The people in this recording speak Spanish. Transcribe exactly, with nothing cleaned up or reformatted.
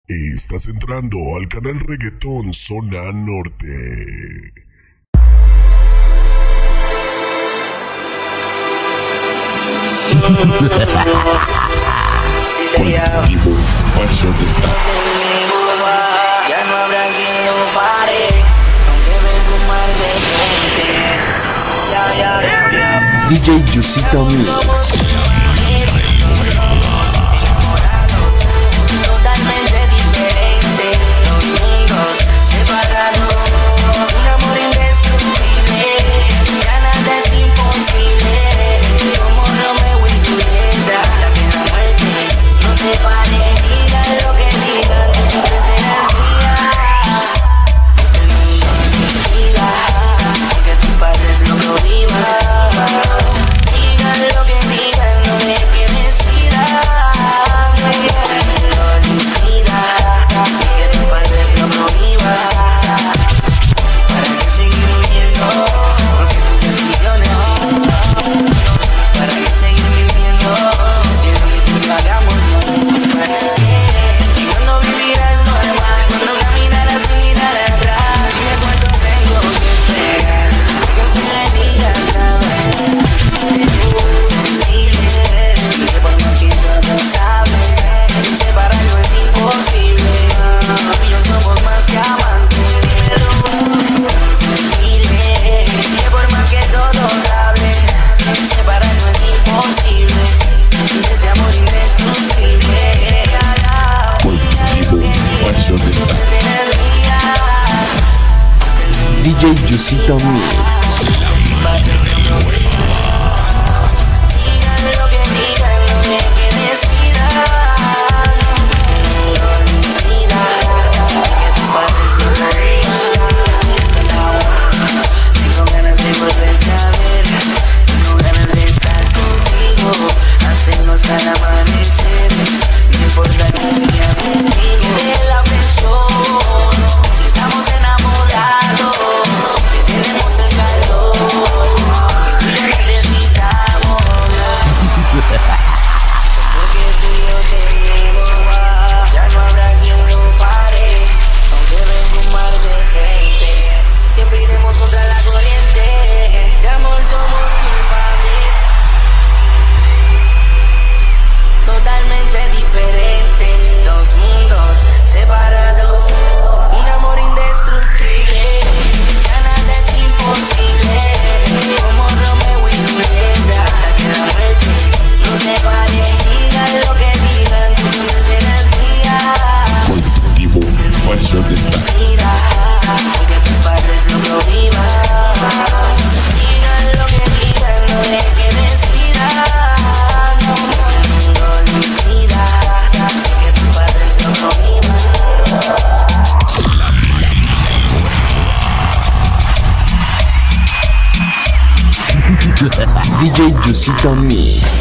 Estás entrando al canal Reggaetón Zona Norte. Colectivo Paso de esta. Ya no habrá quien lo pare, aunque venga un mar de gente. Ya, ya, ya, ya. D J Yuzitho Mix. Totalmente diferente, dos mundos separados, un amor indestructible, ya nada es imposible, como Romeo y Julieta, hasta que la muerte nos separe, digan lo que digan, tú siempre serás mía, el mundo mentira, aunque tus padres no lo vivan, digan lo que digan, no me quedes tirada. D J Yuzitho Mix. D J Yuzitho Mix.